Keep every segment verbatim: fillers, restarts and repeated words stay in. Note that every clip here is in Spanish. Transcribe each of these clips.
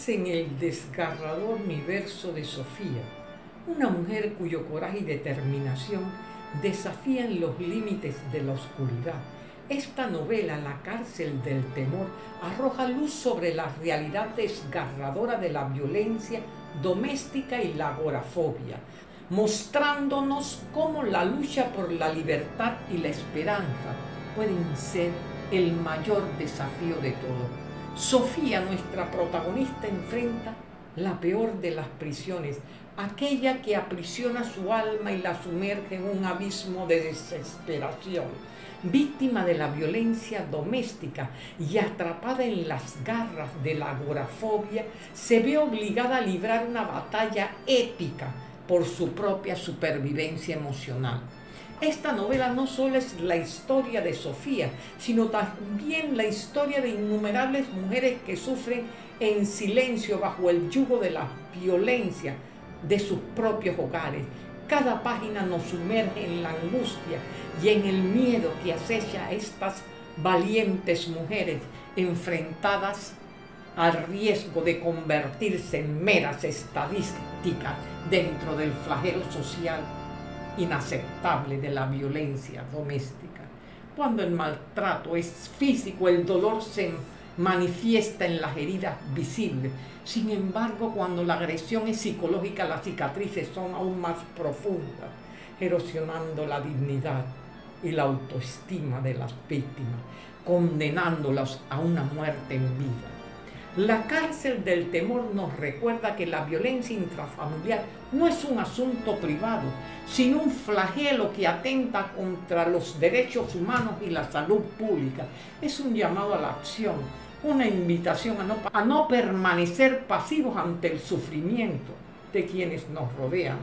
nace en el desgarrador universo de Sofía, una mujer cuyo coraje y determinación desafían los límites de la oscuridad. Esta novela, La cárcel del temor, arroja luz sobre la realidad desgarradora de la violencia doméstica y la agorafobia, mostrándonos cómo la lucha por la libertad y la esperanza pueden ser el mayor desafío de todo. Sofía, nuestra protagonista, enfrenta la peor de las prisiones, aquella que aprisiona su alma y la sumerge en un abismo de desesperación. Víctima de la violencia doméstica y atrapada en las garras de la agorafobia, se ve obligada a librar una batalla épica por su propia supervivencia emocional. Esta novela no solo es la historia de Sofía, sino también la historia de innumerables mujeres que sufren en silencio bajo el yugo de la violencia de sus propios hogares. Cada página nos sumerge en la angustia y en el miedo que acecha a estas valientes mujeres enfrentadas al riesgo de convertirse en meras estadísticas dentro del flagelo social inaceptable de la violencia doméstica. Cuando el maltrato es físico, el dolor se manifiesta en las heridas visibles. Sin embargo, cuando la agresión es psicológica, las cicatrices son aún más profundas, erosionando la dignidad y la autoestima de las víctimas, condenándolas a una muerte en vida. La cárcel del temor nos recuerda que la violencia intrafamiliar no es un asunto privado, sino un flagelo que atenta contra los derechos humanos y la salud pública. Es un llamado a la acción, una invitación a no, a no permanecer pasivos ante el sufrimiento de quienes nos rodean.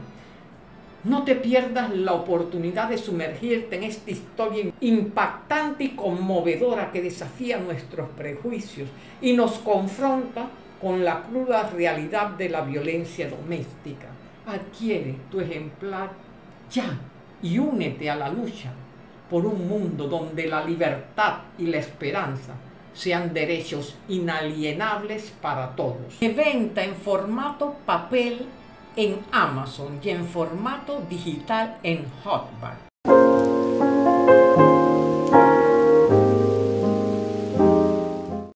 No te pierdas la oportunidad de sumergirte en esta historia impactante y conmovedora que desafía nuestros prejuicios y nos confronta con la cruda realidad de la violencia doméstica. Adquiere tu ejemplar ya y únete a la lucha por un mundo donde la libertad y la esperanza sean derechos inalienables para todos. De venta en formato papel en Amazon y en formato digital en Hotbar.